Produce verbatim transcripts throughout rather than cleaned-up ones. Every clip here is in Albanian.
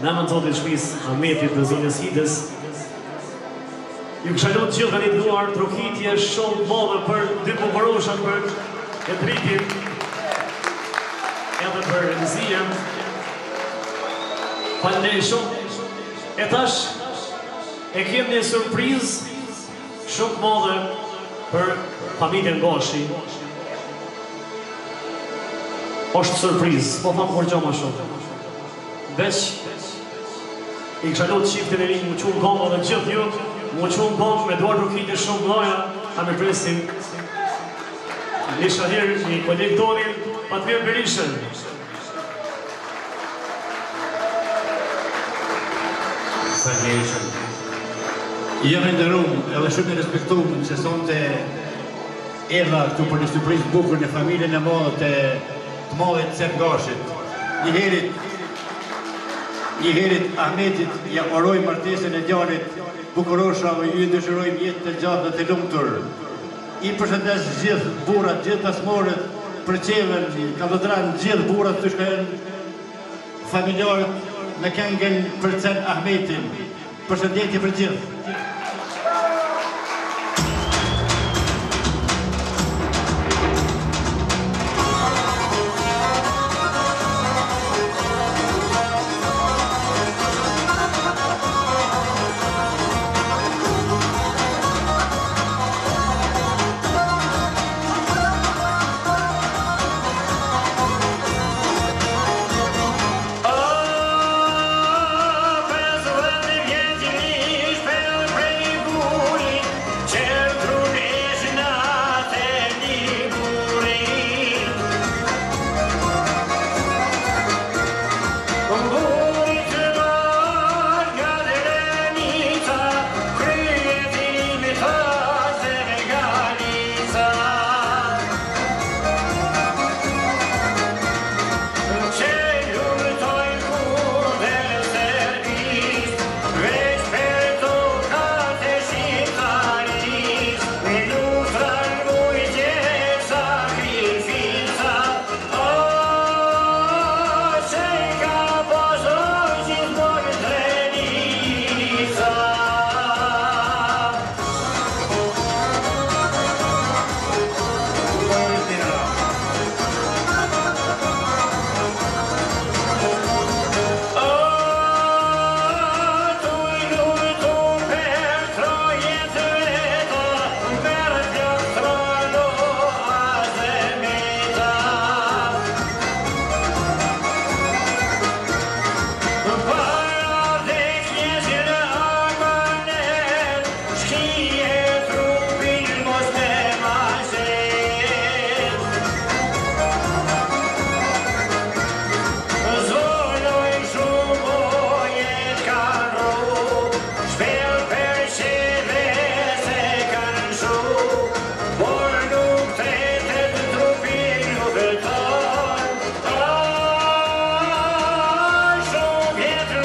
Në emër të Zotit Shpisë, Ahmetit dhe zonjës Hides, ju kisha lutur gjithë tani duar trokitje shumë madhe për dy bukuroshat për e dritin edhe për rëndësien. Faleminderit shumë. E tash e kemi një surprizë shumë madhe për familjen Gashi. Është surprizë, po thamë kur gjama shumë. Veç i kisha lutur çiftin e rinj, më qunë gama dhe gjithë ju, më qunë gama me duar trokitje shumë mëdha, ta me presim një shahir, një kolegë tonin, Fatmir Berishën. Faleminderit. Jam i nderuar edhe shumë i respektuar se sonte erdha këtu për një surprizë bukur në familjen e madhe të të madhit Sen Gashit. Një herit Një herit Ahmetit ja uroj martesën e djalit Bukurosha dhe ju dëshirojmë jetë të gjatë dhe të lumtur. I përshëndes gjithë burrat, gjithë pasmorët, përqeven, katedran, gjithë burrat të shkojnë familjarët në këngën për Sen Ahmetin. Përshëndetje për gjithë. Get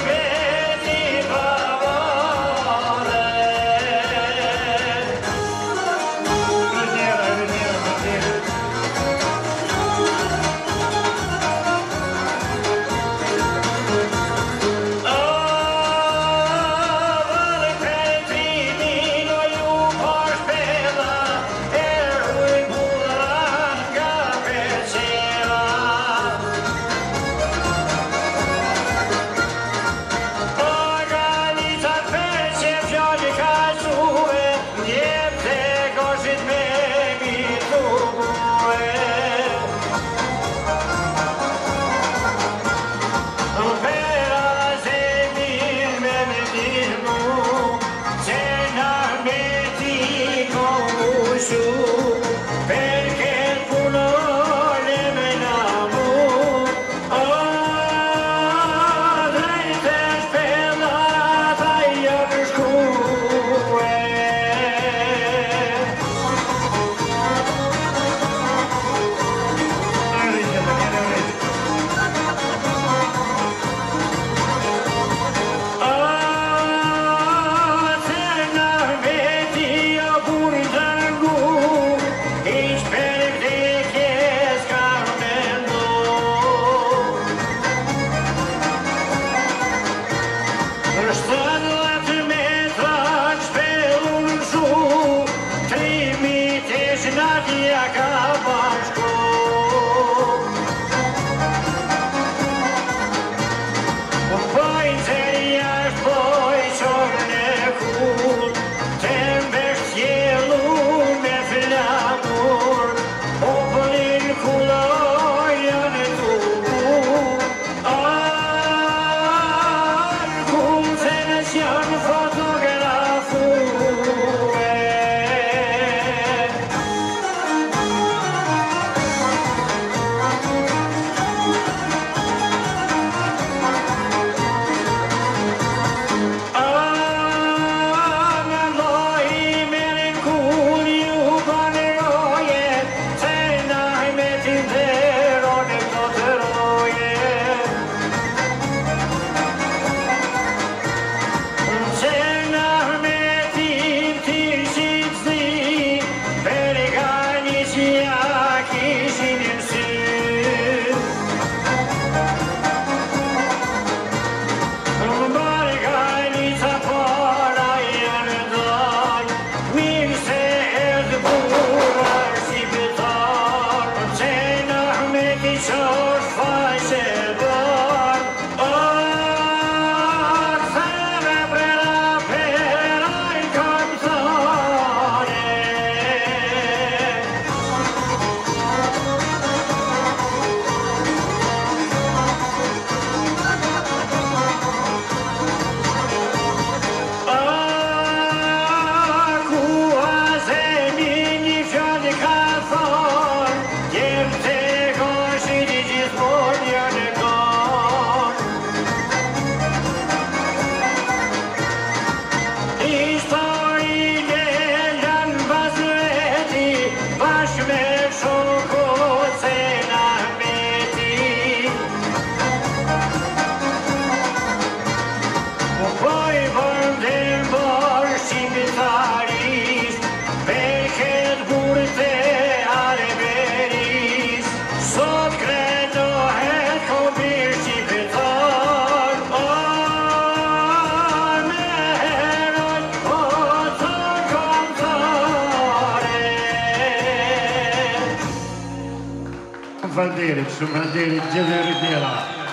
Falderit, shumë falderit gjithë e rritjera.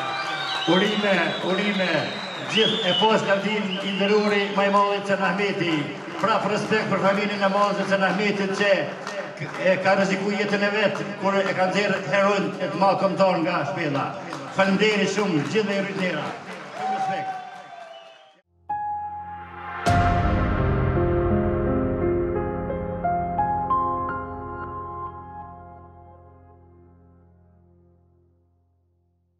Urime, urime, gjithë e pas ka din indëruri maj madhit se Ahmeti. Prap respekt për familjen e madhit se Ahmetit që e ka rreziku jetën e vetë, kur e ka nxjerrë herojnë e të malë komtar nga shpella. Falderit shumë, gjithë e rritjera.